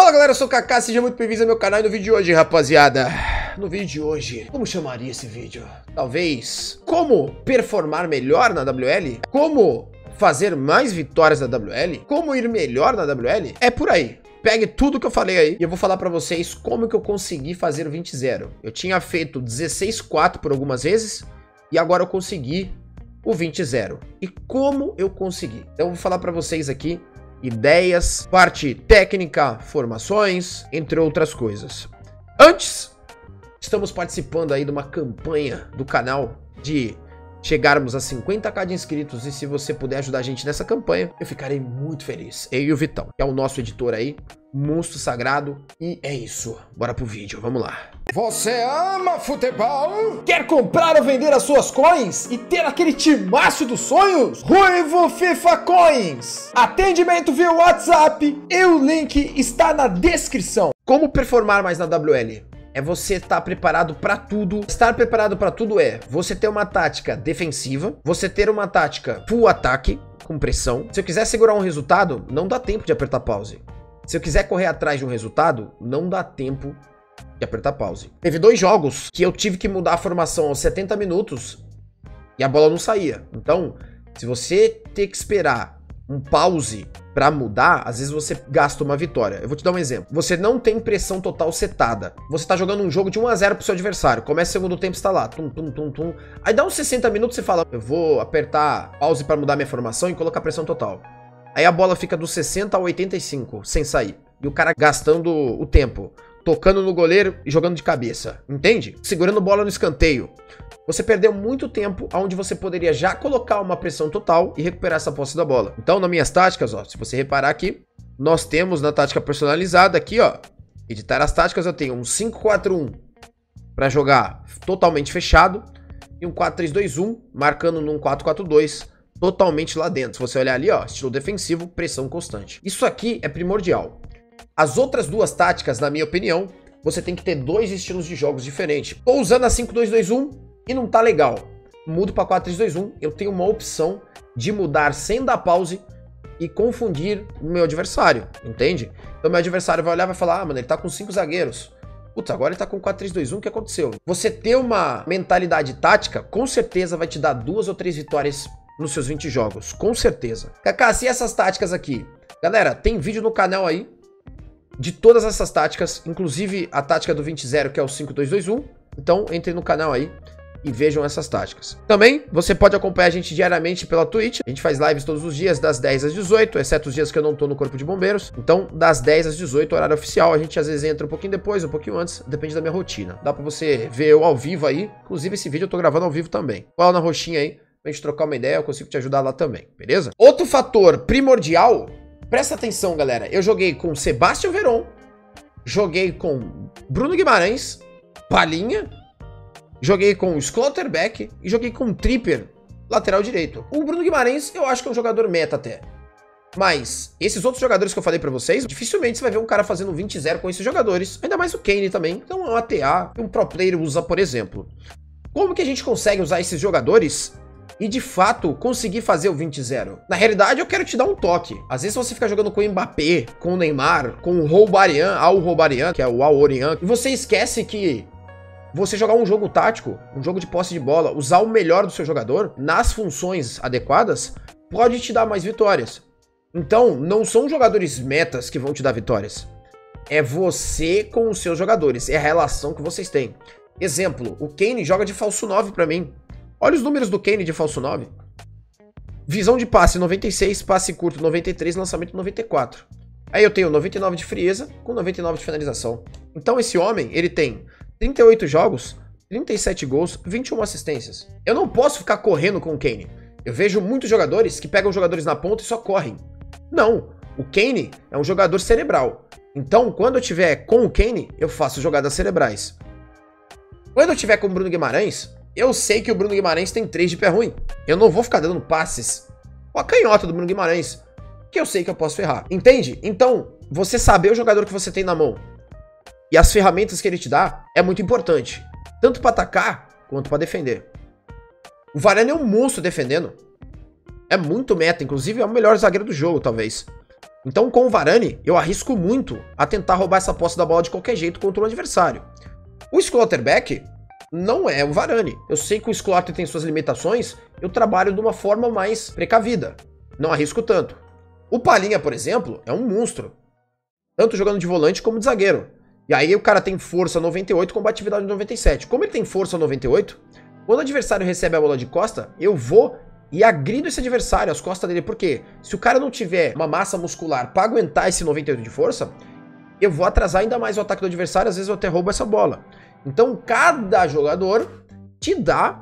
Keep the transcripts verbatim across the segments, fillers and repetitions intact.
Fala galera, eu sou o Kaká, seja muito bem-vindo ao meu canal. E no vídeo de hoje, rapaziada, no vídeo de hoje, como chamaria esse vídeo? Talvez como performar melhor na W L? Como fazer mais vitórias na W L? Como ir melhor na W L? É por aí. Pegue tudo que eu falei aí e eu vou falar pra vocês como que eu consegui fazer o vinte zero. Eu tinha feito dezesseis quatro por algumas vezes e agora eu consegui o vinte zero. E como eu consegui? Então eu vou falar pra vocês aqui ideias, parte técnica, formações, entre outras coisas. Antes, estamos participando aí de uma campanha do canal de chegarmos a cinquenta k de inscritos, e se você puder ajudar a gente nessa campanha, eu ficarei muito feliz. Eu e o Vitão, que é o nosso editor aí, monstro sagrado, e é isso. Bora pro vídeo, vamos lá. Você ama futebol? Quer comprar ou vender as suas coins e ter aquele timaço dos sonhos? Ruivo FIFA Coins! Atendimento via WhatsApp e o link está na descrição. Como performar mais na W L? É você estar preparado para tudo. Estar preparado para tudo é você ter uma tática defensiva, você ter uma tática full ataque, com pressão. Se eu quiser segurar um resultado, não dá tempo de apertar pause. Se eu quiser correr atrás de um resultado, não dá tempo de apertar pause. Teve dois jogos que eu tive que mudar a formação aos setenta minutos e a bola não saía. Então, se você ter que esperar um pause para mudar, às vezes você gasta uma vitória. Eu vou te dar um exemplo. Você não tem pressão total setada. Você tá jogando um jogo de um a zero pro seu adversário. Começa o segundo tempo, você tá lá. Tum, tum, tum, tum. Aí dá uns sessenta minutos, você fala, eu vou apertar pause para mudar minha formação e colocar pressão total. Aí a bola fica dos sessenta a oitenta e cinco, sem sair. E o cara gastando o tempo, tocando no goleiro e jogando de cabeça. Entende? Segurando bola no escanteio. Você perdeu muito tempo onde você poderia já colocar uma pressão total e recuperar essa posse da bola. Então, nas minhas táticas, ó, se você reparar aqui, nós temos na tática personalizada aqui, ó, editar as táticas, eu tenho um cinco quatro um para jogar totalmente fechado e um quatro três dois um marcando num quatro quatro dois totalmente lá dentro. Se você olhar ali, ó, estilo defensivo, pressão constante. Isso aqui é primordial. As outras duas táticas, na minha opinião, você tem que ter dois estilos de jogos diferentes. Tô usando a cinco dois dois um e não tá legal. Mudo para quatro três dois um. Eu tenho uma opção de mudar sem dar pause e confundir o meu adversário, entende? Então meu adversário vai olhar e vai falar, ah, mano, ele tá com cinco zagueiros. Putz, agora ele tá com quatro três dois um, o que aconteceu? Você ter uma mentalidade tática, com certeza vai te dar duas ou três vitórias nos seus vinte jogos, com certeza. Kaká, se essas táticas aqui... Galera, tem vídeo no canal aí de todas essas táticas, inclusive a tática do vinte zero, que é o cinco dois dois um. Então, entre no canal aí e vejam essas táticas. Também, você pode acompanhar a gente diariamente pela Twitch. A gente faz lives todos os dias, das dez às dezoito, exceto os dias que eu não tô no Corpo de Bombeiros. Então, das dez às dezoito, horário oficial. A gente às vezes entra um pouquinho depois, um pouquinho antes, depende da minha rotina. Dá pra você ver eu ao vivo aí. Inclusive, esse vídeo eu tô gravando ao vivo também. Cola na roxinha aí, pra gente trocar uma ideia, eu consigo te ajudar lá também, beleza? Outro fator primordial, presta atenção, galera. Eu joguei com Sebastião Veron, joguei com Bruno Guimarães, Palhinha, joguei com o Schlotterbeck e joguei com o Tripper, lateral direito. O Bruno Guimarães eu acho que é um jogador meta até. Mas esses outros jogadores que eu falei pra vocês, dificilmente você vai ver um cara fazendo vinte zero com esses jogadores. Ainda mais o Kane também. Então é um A T A que um pro player usa, por exemplo. Como que a gente consegue usar esses jogadores e de fato conseguir fazer o vinte zero? Na realidade eu quero te dar um toque. Às vezes você fica jogando com o Mbappé, com o Neymar, com o Roubarian, Al Roubarian, que é o Al Orian, e você esquece que você jogar um jogo tático, um jogo de posse de bola, usar o melhor do seu jogador nas funções adequadas, pode te dar mais vitórias. Então, não são jogadores metas que vão te dar vitórias. É você com os seus jogadores, é a relação que vocês têm. Exemplo, o Kane joga de falso nove pra mim. Olha os números do Kane de falso nove. Visão de passe noventa e seis, passe curto noventa e três, lançamento noventa e quatro. Aí eu tenho noventa e nove de frieza com noventa e nove de finalização. Então esse homem, ele tem trinta e oito jogos, trinta e sete gols, vinte e uma assistências. Eu não posso ficar correndo com o Kane. Eu vejo muitos jogadores que pegam jogadores na ponta e só correm. Não, o Kane é um jogador cerebral. Então, quando eu tiver com o Kane, eu faço jogadas cerebrais. Quando eu tiver com o Bruno Guimarães, eu sei que o Bruno Guimarães tem três de pé ruim. Eu não vou ficar dando passes com a canhota do Bruno Guimarães, que eu sei que eu posso ferrar. Entende? Então, você saber o jogador que você tem na mão e as ferramentas que ele te dá é muito importante. Tanto para atacar, quanto para defender. O Varane é um monstro defendendo. É muito meta, inclusive é o melhor zagueiro do jogo, talvez. Então, com o Varane, eu arrisco muito a tentar roubar essa posse da bola de qualquer jeito contra o adversário. O Schlotterbeck não é o Varane. Eu sei que o Schlotterbeck tem suas limitações, eu trabalho de uma forma mais precavida. Não arrisco tanto. O Palhinha, por exemplo, é um monstro. Tanto jogando de volante como de zagueiro. E aí o cara tem força noventa e oito, combatividade noventa e sete. Como ele tem força noventa e oito, quando o adversário recebe a bola de costa, eu vou e agrido esse adversário às costas dele. Por quê? Se o cara não tiver uma massa muscular para aguentar esse noventa e oito de força, eu vou atrasar ainda mais o ataque do adversário, às vezes eu até roubo essa bola. Então, cada jogador te dá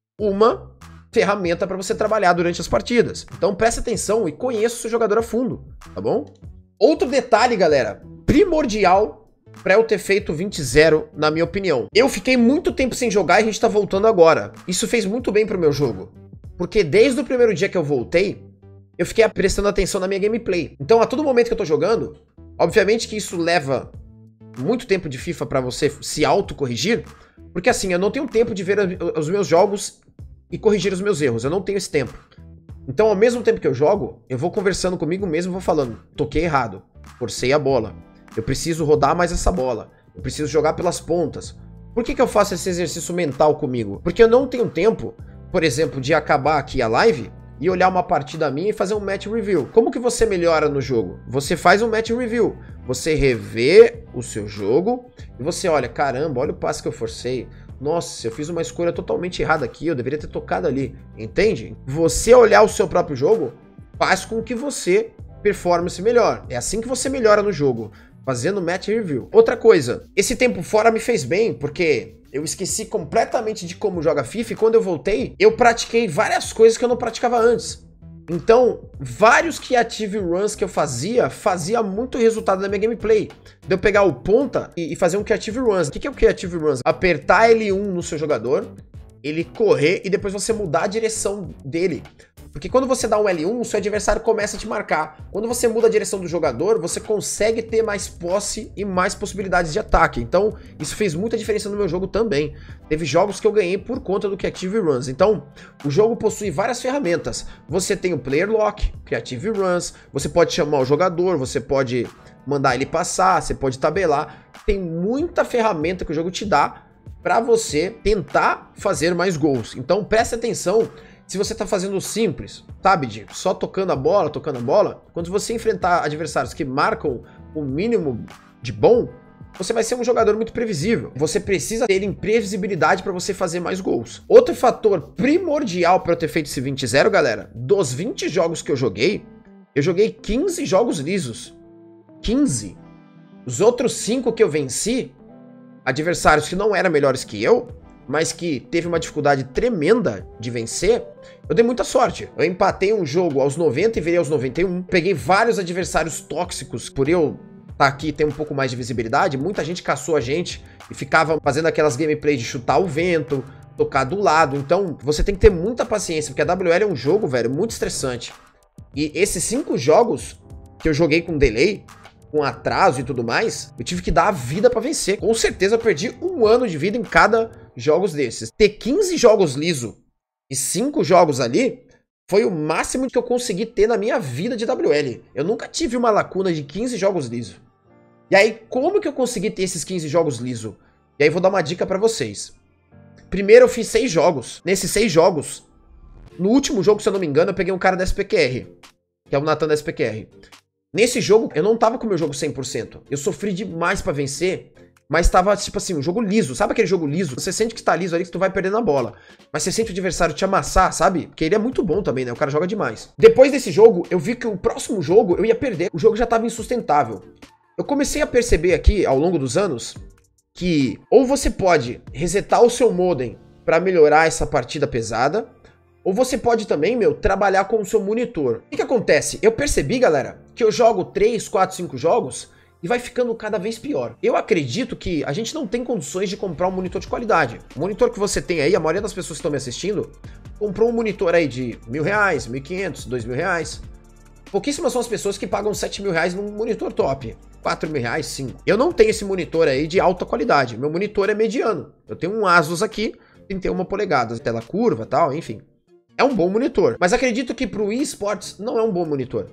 uma ferramenta para você trabalhar durante as partidas. Então, preste atenção e conheça o seu jogador a fundo, tá bom? Outro detalhe, galera, primordial para eu ter feito vinte a zero, na minha opinião. Eu fiquei muito tempo sem jogar e a gente tá voltando agora. Isso fez muito bem pro meu jogo. Porque desde o primeiro dia que eu voltei, eu fiquei prestando atenção na minha gameplay. Então, a todo momento que eu tô jogando, obviamente que isso leva muito tempo de FIFA pra você se autocorrigir, porque assim, eu não tenho tempo de ver os meus jogos e corrigir os meus erros. Eu não tenho esse tempo. Então, ao mesmo tempo que eu jogo, eu vou conversando comigo mesmo e vou falando, toquei errado, forcei a bola. Eu preciso rodar mais essa bola. Eu preciso jogar pelas pontas. Por que que eu faço esse exercício mental comigo? Porque eu não tenho tempo, por exemplo, de acabar aqui a live e olhar uma partida minha e fazer um match review. Como que você melhora no jogo? Você faz um match review. Você revê o seu jogo e você olha, caramba, olha o passe que eu forcei. Nossa, eu fiz uma escolha totalmente errada aqui, eu deveria ter tocado ali. Entende? Você olhar o seu próprio jogo faz com que você performance melhor. É assim que você melhora no jogo. Fazendo match review. Outra coisa, esse tempo fora me fez bem, porque eu esqueci completamente de como joga FIFA e quando eu voltei, eu pratiquei várias coisas que eu não praticava antes. Então, vários creative runs que eu fazia, fazia muito resultado na minha gameplay. De eu pegar o ponta e fazer um creative runs. O que é o creative runs? Apertar L um no seu jogador, ele correr e depois você mudar a direção dele. Porque quando você dá um L um, o seu adversário começa a te marcar. Quando você muda a direção do jogador, você consegue ter mais posse e mais possibilidades de ataque. Então, isso fez muita diferença no meu jogo também. Teve jogos que eu ganhei por conta do Creative Runs. Então, o jogo possui várias ferramentas. Você tem o Player Lock, Creative Runs, você pode chamar o jogador, você pode mandar ele passar, você pode tabelar. Tem muita ferramenta que o jogo te dá para você tentar fazer mais gols. Então, preste atenção. Se você tá fazendo simples, sabe, de só tocando a bola, tocando a bola, quando você enfrentar adversários que marcam o mínimo de bom, você vai ser um jogador muito previsível. Você precisa ter imprevisibilidade para você fazer mais gols. Outro fator primordial para eu ter feito esse vinte a zero, galera, dos vinte jogos que eu joguei, eu joguei quinze jogos lisos. quinze. Os outros cinco que eu venci, adversários que não eram melhores que eu, mas que teve uma dificuldade tremenda de vencer, eu dei muita sorte. Eu empatei um jogo aos noventa e virei aos noventa e um. Peguei vários adversários tóxicos. Por eu estar aqui e ter um pouco mais de visibilidade, muita gente caçou a gente e ficava fazendo aquelas gameplays de chutar o vento, tocar do lado. Então, você tem que ter muita paciência, porque a W L é um jogo, velho, muito estressante. E esses cinco jogos que eu joguei com delay, com atraso e tudo mais, eu tive que dar a vida pra vencer. Com certeza eu perdi um ano de vida em cada jogos desses. Ter quinze jogos liso e cinco jogos ali foi o máximo que eu consegui ter na minha vida de W L. Eu nunca tive uma lacuna de quinze jogos liso. E aí, como que eu consegui ter esses quinze jogos liso? E aí vou dar uma dica pra vocês. Primeiro eu fiz seis jogos. Nesses seis jogos, no último jogo, se eu não me engano, eu peguei um cara da S P Q R, que é o Nathan da S P Q R. Nesse jogo, eu não tava com o meu jogo cem por cento. Eu sofri demais pra vencer, mas tava, tipo assim, um jogo liso. Sabe aquele jogo liso? Você sente que tá liso ali, que tu vai perdendo a bola. Mas você sente o adversário te amassar, sabe? Porque ele é muito bom também, né? O cara joga demais. Depois desse jogo, eu vi que o próximo jogo eu ia perder. O jogo já tava insustentável. Eu comecei a perceber aqui, ao longo dos anos, que ou você pode resetar o seu modem pra melhorar essa partida pesada, ou você pode também, meu, trabalhar com o seu monitor. O que que acontece? Eu percebi, galera, que eu jogo três, quatro, cinco jogos e vai ficando cada vez pior. Eu acredito que a gente não tem condições de comprar um monitor de qualidade. O monitor que você tem aí, a maioria das pessoas que estão me assistindo, comprou um monitor aí de mil reais, mil e quinhentos, dois mil reais. Pouquíssimas são as pessoas que pagam sete mil reais num monitor top. quatro mil reais, cinco. Eu não tenho esse monitor aí de alta qualidade. Meu monitor é mediano. Eu tenho um Asus aqui, trinta e uma polegadas, tela curva e tal, enfim. É um bom monitor, mas acredito que pro eSports não é um bom monitor.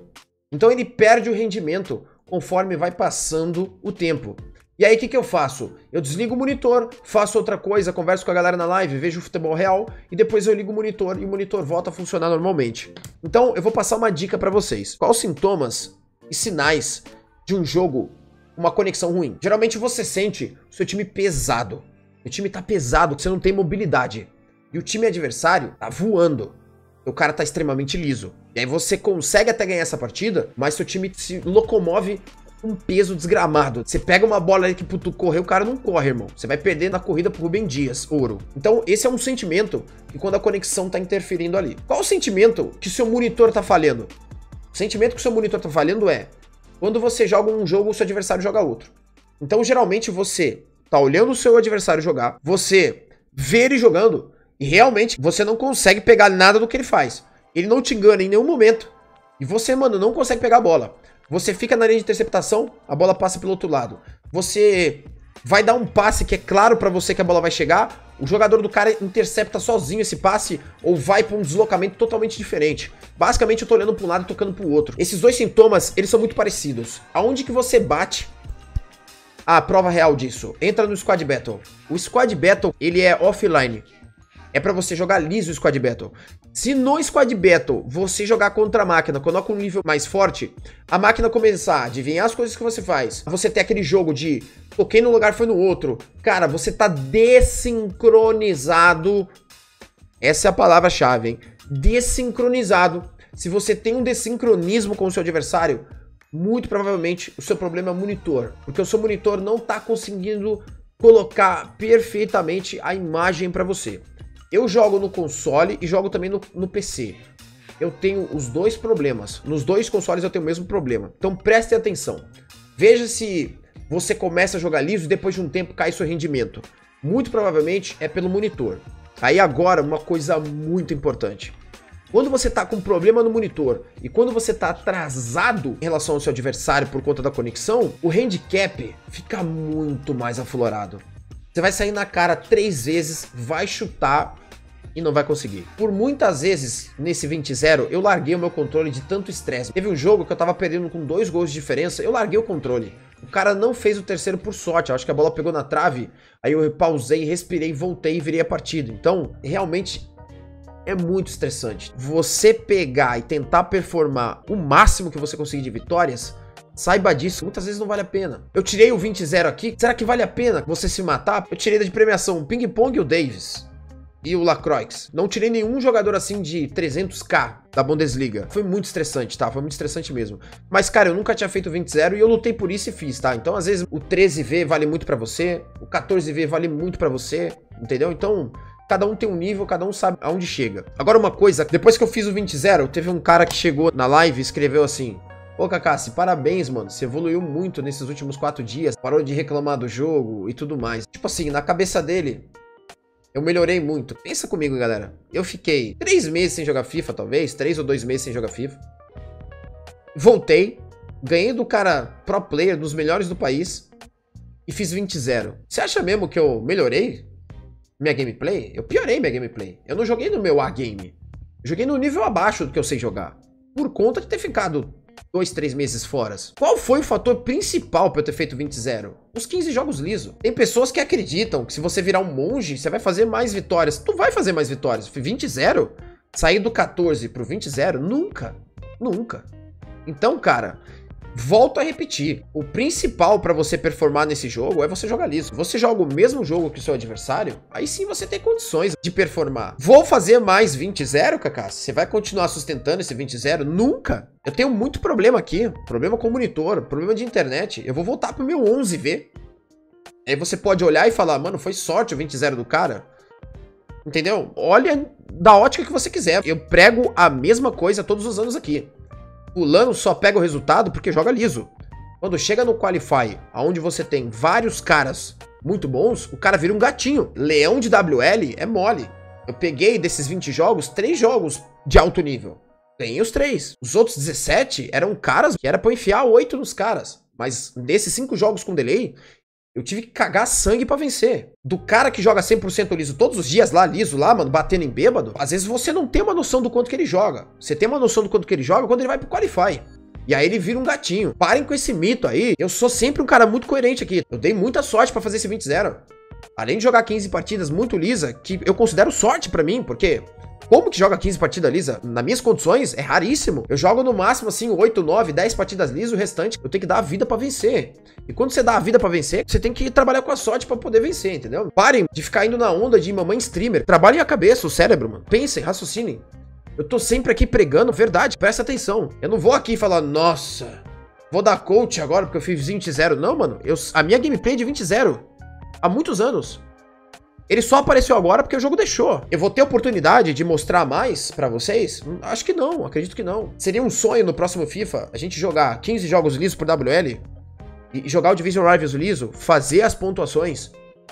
Então ele perde o rendimento conforme vai passando o tempo. E aí o que que eu faço? Eu desligo o monitor, faço outra coisa, converso com a galera na live, vejo o futebol real e depois eu ligo o monitor e o monitor volta a funcionar normalmente. Então eu vou passar uma dica pra vocês. Quais os sintomas e sinais de um jogo, uma conexão ruim? Geralmente você sente o seu time pesado. O time tá pesado, você não tem mobilidade. E o time adversário tá voando. O cara tá extremamente liso. E aí você consegue até ganhar essa partida, mas seu time se locomove um peso desgramado. Você pega uma bola ali que pro tu correr, o cara não corre, irmão. Você vai perder na corrida pro Rubem Dias, ouro. Então esse é um sentimento que quando a conexão tá interferindo ali. Qual o sentimento que o seu monitor tá falhando? O sentimento que o seu monitor tá falhando é quando você joga um jogo, o seu adversário joga outro. Então geralmente você tá olhando o seu adversário jogar, você vê ele jogando e realmente você não consegue pegar nada do que ele faz. Ele não te engana em nenhum momento. E você, mano, não consegue pegar a bola. Você fica na linha de interceptação, a bola passa pelo outro lado. Você vai dar um passe que é claro pra você que a bola vai chegar, o jogador do cara intercepta sozinho esse passe ou vai pra um deslocamento totalmente diferente. Basicamente eu tô olhando pra um lado e tocando pro outro. Esses dois sintomas, eles são muito parecidos. Aonde que você bate a prova real disso? Entra no Squad Battle. O Squad Battle, ele é offline. É pra você jogar liso o Squad Battle. Se no Squad Battle você jogar contra a máquina, coloca um nível mais forte, a máquina começar a adivinhar as coisas que você faz, você ter aquele jogo de toquei num lugar, foi no outro, cara, você tá desincronizado. Essa é a palavra-chave, hein? Desincronizado. Se você tem um desincronismo com o seu adversário, muito provavelmente o seu problema é o monitor, porque o seu monitor não tá conseguindo colocar perfeitamente a imagem pra você. Eu jogo no console e jogo também no, no P C. Eu tenho os dois problemas. Nos dois consoles eu tenho o mesmo problema. Então prestem atenção. Veja se você começa a jogar liso e depois de um tempo cai seu rendimento. Muito provavelmente é pelo monitor. Aí agora uma coisa muito importante. Quando você tá com problema no monitor e quando você tá atrasado em relação ao seu adversário por conta da conexão, o handicap fica muito mais aflorado. Você vai sair na cara três vezes, vai chutar e não vai conseguir. Por muitas vezes, nesse vinte a zero, eu larguei o meu controle de tanto estresse. Teve um jogo que eu tava perdendo com dois gols de diferença, eu larguei o controle. O cara não fez o terceiro por sorte, eu acho que a bola pegou na trave, aí eu pausei, respirei, voltei e virei a partida. Então, realmente é muito estressante. Você pegar e tentar performar o máximo que você conseguir de vitórias, saiba disso, muitas vezes não vale a pena. Eu tirei o vinte a zero aqui, será que vale a pena você se matar? Eu tirei da de premiação o Ping Pong e o Davis. E o Lacroix. Não tirei nenhum jogador assim de trezentos k da Bundesliga. Foi muito estressante, tá? Foi muito estressante mesmo. Mas, cara, eu nunca tinha feito vinte a zero e eu lutei por isso e fiz, tá? Então, às vezes, o treze V vale muito pra você, o quatorze V vale muito pra você, entendeu? Então, cada um tem um nível, cada um sabe aonde chega. Agora, uma coisa, depois que eu fiz o vinte a zero, teve um cara que chegou na live e escreveu assim: ô, Kakashi, parabéns, mano, você evoluiu muito nesses últimos quatro dias, parou de reclamar do jogo e tudo mais. Tipo assim, na cabeça dele, eu melhorei muito. Pensa comigo, galera. Eu fiquei três meses sem jogar FIFA, talvez, três ou dois meses sem jogar FIFA. Voltei, ganhei do cara pro player, dos melhores do país, e fiz vinte a zero. Você acha mesmo que eu melhorei minha gameplay? Eu piorei minha gameplay. Eu não joguei no meu A-game. Eu joguei no nível abaixo do que eu sei jogar, por conta de ter ficado dois, três meses fora. Qual foi o fator principal para eu ter feito vinte a zero? Os quinze jogos liso. Tem pessoas que acreditam que se você virar um monge, você vai fazer mais vitórias. Tu vai fazer mais vitórias. vinte a zero? Sair do quatorze pro vinte a zero? Nunca. Nunca. Então, cara, volto a repetir. O principal para você performar nesse jogo é você jogar liso. Você joga o mesmo jogo que o seu adversário, aí sim você tem condições de performar. Vou fazer mais vinte a zero, Kaká? Você vai continuar sustentando esse vinte a zero? Nunca. Eu tenho muito problema aqui. Problema com o monitor, problema de internet. Eu vou voltar pro meu onze V. Aí você pode olhar e falar, mano, foi sorte o vinte a zero do cara. Entendeu? Olha da ótica que você quiser. Eu prego a mesma coisa todos os anos aqui. Fulano só pega o resultado porque joga liso. Quando chega no Qualify, onde você tem vários caras muito bons, o cara vira um gatinho. Leão de W L é mole. Eu peguei desses vinte jogos, três jogos de alto nível. Ganhei os três. Os outros dezessete eram caras que era pra enfiar oito nos caras. Mas desses cinco jogos com delay, eu tive que cagar sangue pra vencer. Do cara que joga cem por cento liso todos os dias lá, liso lá, mano, batendo em bêbado, às vezes você não tem uma noção do quanto que ele joga. Você tem uma noção do quanto que ele joga quando ele vai pro Qualify. E aí ele vira um gatinho. Parem com esse mito aí. Eu sou sempre um cara muito coerente aqui. Eu dei muita sorte pra fazer esse vinte a zero. Além de jogar quinze partidas muito lisa, que eu considero sorte pra mim, porque... Como que joga quinze partidas lisa? Nas minhas condições, é raríssimo. Eu jogo no máximo, assim, oito, nove, dez partidas lisas, o restante eu tenho que dar a vida pra vencer. E quando você dá a vida pra vencer, você tem que trabalhar com a sorte pra poder vencer, entendeu? Parem de ficar indo na onda de mamãe streamer. Trabalhem a cabeça, o cérebro, mano. Pensem, raciocinem. Eu tô sempre aqui pregando verdade, presta atenção. Eu não vou aqui falar, nossa, vou dar coach agora porque eu fiz vinte a zero. Não, mano, eu, a minha gameplay é de vinte a zero. Há muitos anos. Ele só apareceu agora porque o jogo deixou. Eu vou ter oportunidade de mostrar mais pra vocês? Acho que não, acredito que não. Seria um sonho no próximo FIFA a gente jogar quinze jogos lisos por W L e jogar o Division Rivals liso, fazer as pontuações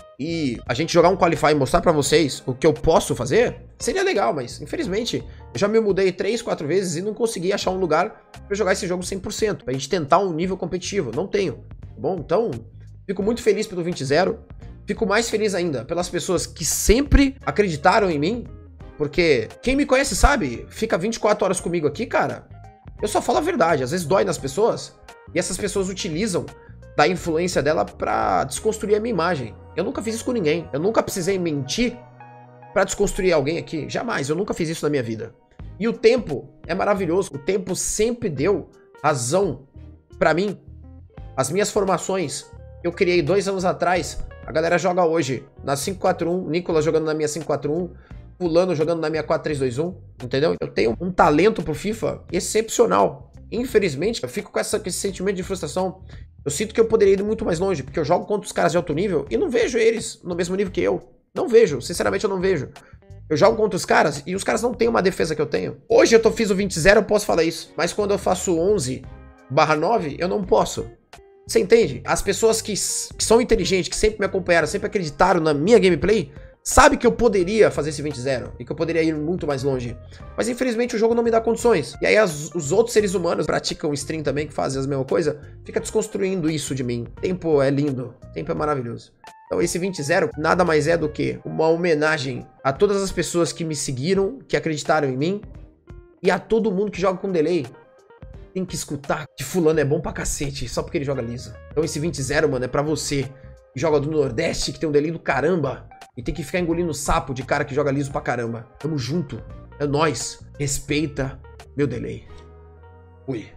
e a gente jogar um Qualify e mostrar pra vocês o que eu posso fazer? Seria legal, mas infelizmente eu já me mudei três, quatro vezes e não consegui achar um lugar pra jogar esse jogo cem por cento, pra gente tentar um nível competitivo. Não tenho, tá bom? Então, fico muito feliz pelo vinte a zero. Fico mais feliz ainda pelas pessoas que sempre acreditaram em mim, porque quem me conhece sabe, fica vinte e quatro horas comigo aqui, cara, eu só falo a verdade, às vezes dói nas pessoas, e essas pessoas utilizam da influência dela pra desconstruir a minha imagem. Eu nunca fiz isso com ninguém, eu nunca precisei mentir pra desconstruir alguém aqui, jamais, eu nunca fiz isso na minha vida. E o tempo é maravilhoso, o tempo sempre deu razão pra mim. As minhas formações, eu criei dois anos atrás, a galera joga hoje na cinco quatro um, Nicolas jogando na minha cinco quatro um, Fulano jogando na minha quatro três dois um, entendeu? Eu tenho um talento pro FIFA excepcional. Infelizmente, eu fico com, essa, com esse sentimento de frustração. Eu sinto que eu poderia ir muito mais longe, porque eu jogo contra os caras de alto nível e não vejo eles no mesmo nível que eu. Não vejo, sinceramente eu não vejo. Eu jogo contra os caras e os caras não têm uma defesa que eu tenho. Hoje eu tô, fiz o vinte a zero, eu posso falar isso. Mas quando eu faço onze barra nove, eu não posso. Você entende? As pessoas que, que são inteligentes, que sempre me acompanharam, sempre acreditaram na minha gameplay, sabem que eu poderia fazer esse vinte a zero e que eu poderia ir muito mais longe. Mas infelizmente o jogo não me dá condições. E aí as, os outros seres humanos praticam stream também, que fazem a mesma coisa, fica desconstruindo isso de mim. Tempo é lindo, tempo é maravilhoso. Então esse vinte a zero nada mais é do que uma homenagem a todas as pessoas que me seguiram, que acreditaram em mim, e a todo mundo que joga com delay. Tem que escutar que fulano é bom pra cacete, só porque ele joga liso. Então esse vinte a zero, mano, é pra você que joga do Nordeste, que tem um delay do caramba, e tem que ficar engolindo sapo de cara que joga liso pra caramba. Tamo junto. É nóis. Respeita meu delay. Fui.